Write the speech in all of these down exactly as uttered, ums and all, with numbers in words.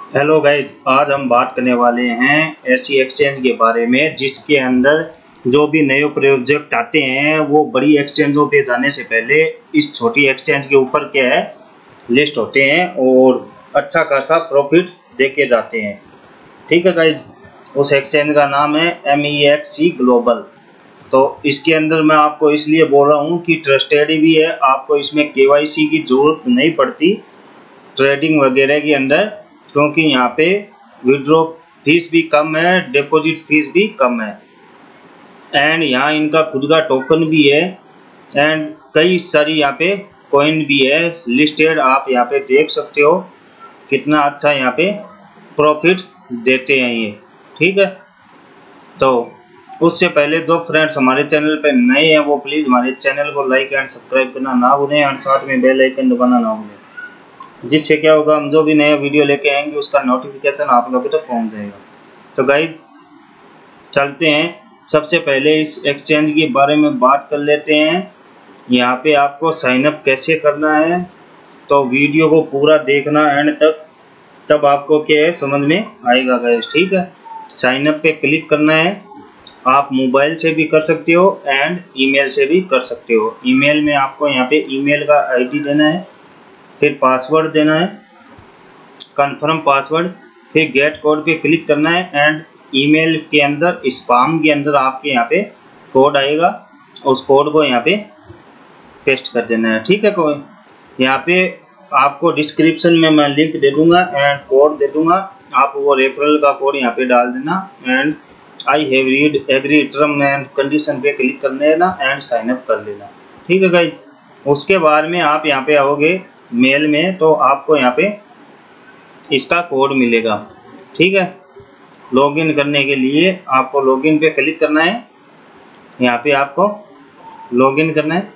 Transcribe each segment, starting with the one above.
Hello guys, आज हम बात करने वाले हैं ऐसी एक्सचेंज के बारे में जिसके अंदर जो भी नए प्रोजेक्ट आते हैं वो बड़ी एक्सचेंजों पे जाने से पहले इस छोटी एक्सचेंज के ऊपर क्या है लिस्ट होते हैं और अच्छा खासा प्रॉफिट देके जाते हैं। ठीक है गाइज, उस एक्सचेंज का नाम है M E X C global. तो इसके अंदर मैं आपको इसलिए बोल रहा हूँ कि ट्रस्टेड भी है, आपको इसमें के वाई सी की ज़रूरत नहीं पड़ती ट्रेडिंग वगैरह के अंदर, क्योंकि यहाँ पे विड्रॉ फीस भी कम है, डिपॉजिट फीस भी कम है एंड यहाँ इनका खुद का टोकन भी है एंड कई सारी यहाँ पे कॉइन भी है लिस्टेड। आप यहाँ पे देख सकते हो कितना अच्छा यहाँ पे प्रॉफिट देते हैं ये। ठीक है, तो उससे पहले जो फ्रेंड्स हमारे चैनल पे नए हैं वो प्लीज़ हमारे चैनल को लाइक एंड सब्सक्राइब करना ना भूलें और साथ में बेल आइकन दबाना ना भूलें, जिससे क्या होगा हम जो भी नया वीडियो लेके आएंगे उसका नोटिफिकेशन आप लोगों तक पहुंच जाएगा। तो गाइज चलते हैं, सबसे पहले इस एक्सचेंज के बारे में बात कर लेते हैं। यहाँ पे आपको साइन अप कैसे करना है, तो वीडियो को पूरा देखना एंड तक, तब आपको क्या है समझ में आएगा गाइज। ठीक है, साइन अप पे क्लिक करना है। आप मोबाइल से भी कर सकते हो एंड ईमेल से भी कर सकते हो। ईमेल में आपको यहाँ पे ईमेल का आईडी देना है, फिर पासवर्ड देना है, कंफर्म पासवर्ड, फिर गेट कोड पे क्लिक करना है एंड ईमेल के अंदर स्पैम के अंदर आपके यहाँ पे कोड आएगा, उस कोड को यहाँ पे पेस्ट कर देना है। ठीक है, कोई यहाँ पे आपको डिस्क्रिप्शन में मैं लिंक दे दूंगा एंड कोड दे दूंगा, आप वो रेफरल का कोड यहाँ पे डाल देना and I have read agree term and condition पे क्लिक कर लेना एंड साइन अप कर लेना। ठीक है गाइस, उसके बाद में आप यहाँ पे आओगे मेल में, तो आपको यहाँ पे इसका कोड मिलेगा। ठीक है, लॉगिन करने के लिए आपको लॉगिन पे क्लिक करना है, यहाँ पे आपको लॉगिन करना है।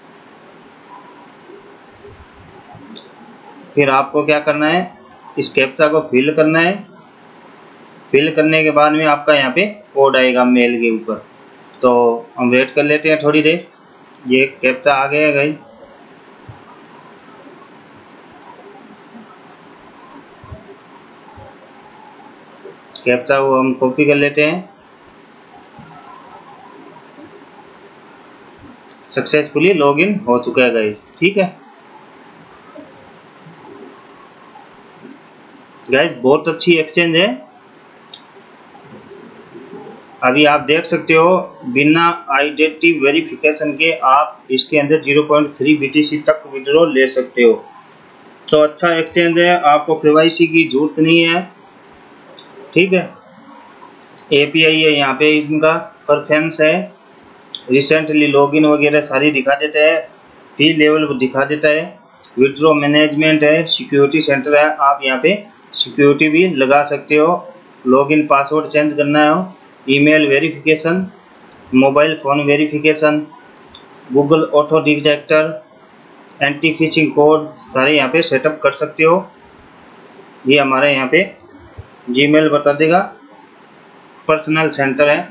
फिर आपको क्या करना है, इस कैप्चा को फिल करना है। फिल करने के बाद में आपका यहाँ पे कोड आएगा मेल के ऊपर, तो हम वेट कर लेते हैं थोड़ी देर। ये कैप्चा आ गया गाइस, कैप्चा वो हम कॉपी कर लेते हैं। सक्सेसफुली लॉगिन हो चुका है गाइस। ठीक है गाइस, बहुत अच्छी एक्सचेंज है। अभी आप देख सकते हो बिना आइडेंटिटी वेरिफिकेशन के आप इसके अंदर zero point three B T C तक विड्रॉ ले सकते हो। तो अच्छा एक्सचेंज है, आपको के वाई सी की जरूरत नहीं है। ठीक है, ए पी आई है यहाँ पे, इनका परफॉर्मेंस है, रिसेंटली लॉगिन वगैरह सारी दिखा देता है, फी लेवल दिखा देता है, विड्रॉ मैनेजमेंट है, सिक्योरिटी सेंटर है, आप यहाँ पे सिक्योरिटी भी लगा सकते हो, लॉगिन पासवर्ड चेंज करना हो, email verification, mobile phone verification, Google auto detector, anti phishing code सारे यहाँ पे सेटअप कर सकते हो। ये हमारे यहाँ पे जीमेल बता देगा, पर्सनल सेंटर है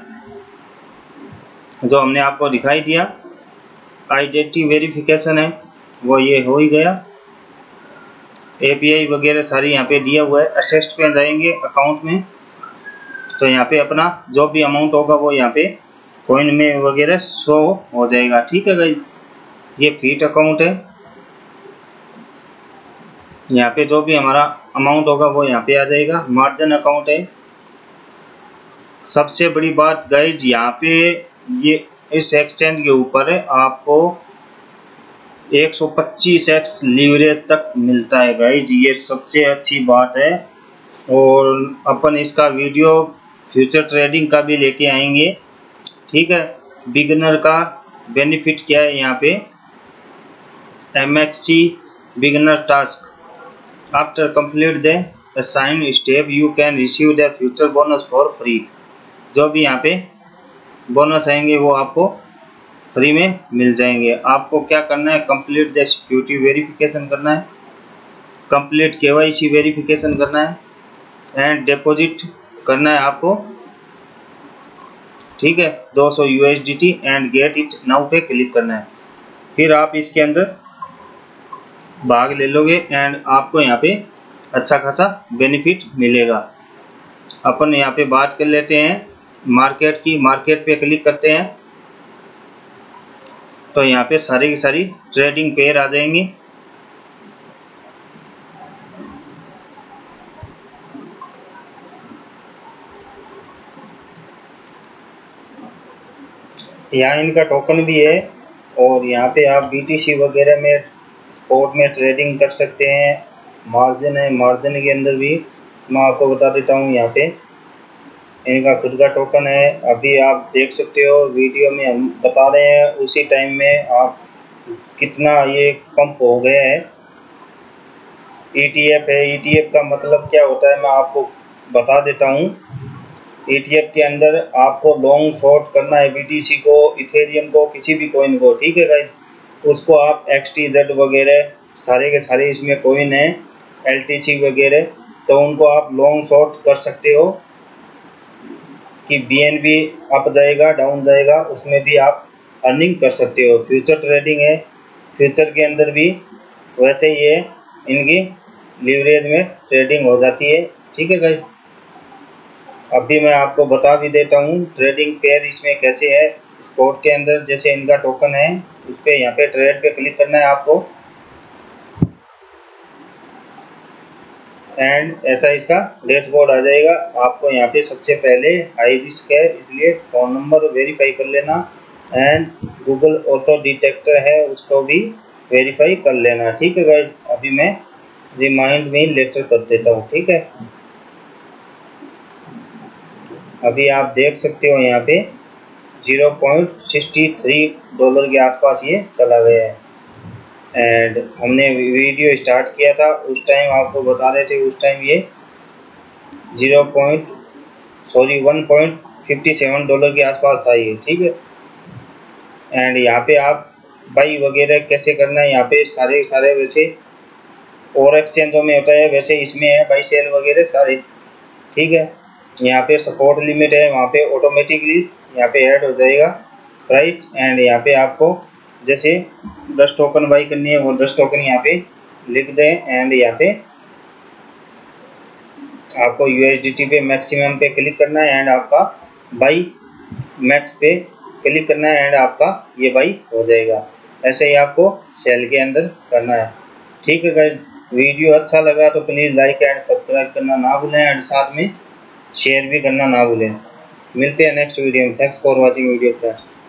जो हमने आपको दिखाई दिया, आइडेंटिटी वेरिफिकेशन है वो ये हो ही गया, ए पी आई वगैरह सारी यहाँ पे दिया हुआ है। असेस्ट पे जाएंगे अकाउंट में, तो यहाँ पे अपना जो भी अमाउंट होगा वो यहाँ पे कॉइन में वगैरह शो हो जाएगा। ठीक है गाइस, ये फीट अकाउंट है, यहाँ पे जो भी हमारा अमाउंट होगा वो यहाँ पे आ जाएगा। मार्जिन अकाउंट है। सबसे बड़ी बात गाइज यहाँ पे ये इस एक्सचेंज के ऊपर है आपको एक सौ पच्चीस एक्स लीवरेज तक मिलता है गाइज, ये सबसे अच्छी बात है। और अपन इसका वीडियो फ्यूचर ट्रेडिंग का भी लेके आएंगे। ठीक है, बिगनर का बेनिफिट क्या है यहाँ पे, M X C beginner task, after complete the assigned step you can receive the future bonus for free. जो भी यहाँ पे बोनस आएंगे वो आपको फ्री में मिल जाएंगे। आपको क्या करना है, कंप्लीट द सिक्योरिटी वेरिफिकेशन करना है, कंप्लीट के वाई सी वेरिफिकेशन करना है एंड डिपॉजिट करना है आपको। ठीक है, दो सौ U S D T and get it now पे क्लिक करना है। फिर आप इसके अंदर भाग ले लोगे एंड आपको यहाँ पे अच्छा खासा बेनिफिट मिलेगा। अपन यहाँ पे बात कर लेते हैं मार्केट की। मार्केट पे क्लिक करते हैं तो यहाँ पे सारी की सारी ट्रेडिंग पेयर आ जाएंगी। यहाँ इनका टोकन भी है और यहाँ पे आप बीटीसी वगैरह में स्पॉट में ट्रेडिंग कर सकते हैं। मार्जिन है, मार्जिन के अंदर भी मैं आपको बता देता हूँ। यहाँ पे इनका खुद का टोकन है, अभी आप देख सकते हो वीडियो में हम बता रहे हैं उसी टाइम में आप कितना ये पंप हो गया है। ईटीएफ है, ईटीएफ का मतलब क्या होता है मैं आपको बता देता हूँ। ईटीएफ के अंदर आपको लॉन्ग शॉर्ट करना है बीटीसी को, इथेरियम को, किसी भी कॉइन को, ठीक है गाइस। उसको आप एक्सटीजेड वगैरह सारे के सारे इसमें कॉइन है, एलटीसी वगैरह, तो उनको आप लॉन्ग शॉर्ट कर सकते हो कि बीएनबी अप जाएगा डाउन जाएगा, उसमें भी आप अर्निंग कर सकते हो। फ्यूचर ट्रेडिंग है, फ्यूचर के अंदर भी वैसे ही है, इनकी लीवरेज में ट्रेडिंग हो जाती है, ठीक है गाइस। अभी मैं आपको बता भी देता हूँ ट्रेडिंग पेयर इसमें कैसे है। स्पॉट के अंदर जैसे इनका टोकन है उस पर यहाँ पे ट्रेड पे क्लिक करना है आपको, एंड ऐसा इसका डैशबोर्ड आ जाएगा। आपको यहाँ पे सबसे पहले हाई रिस्क है इसलिए फ़ोन नंबर वेरीफाई कर लेना, एंड गूगल ऑटो डिटेक्टर है उसको भी वेरीफाई कर लेना, ठीक है गाइस। अभी मैं रिमाइंड मी लेटर कर देता हूँ, ठीक है। अभी आप देख सकते हो यहाँ पे zero point sixty three dollar के आसपास ये चला गया है। एंड हमने वीडियो स्टार्ट किया था उस टाइम आपको बता रहे थे, उस टाइम ये zero point sorry one point fifty seven dollar के आसपास था ये, ठीक है। एंड यहाँ पे आप बाई वगैरह कैसे करना है, यहाँ पे सारे सारे वैसे और एक्सचेंजों में होता है वैसे इसमें है बाई सेल वगैरह सारे, ठीक है। यहाँ पे सपोर्ट लिमिट है, वहाँ पे ऑटोमेटिकली यहाँ पे ऐड हो जाएगा प्राइस। एंड यहाँ पे आपको जैसे दस टोकन बाई करनी है वो दस टोकन यहाँ पे लिख दें, एंड यहाँ पे आपको यूएसडीटी पे मैक्सिमम पे क्लिक करना है एंड आपका बाई मैक्स पे क्लिक करना है एंड आपका ये बाई हो जाएगा। ऐसे ही आपको सेल के अंदर करना है, ठीक है गाइस। वीडियो अच्छा लगा तो प्लीज़ लाइक एंड सब्सक्राइब करना ना भूलें, एंड साथ में शेयर भी करना ना भूलें। मिलते हैं नेक्स्ट वीडियो में। Thanks for watching video friends.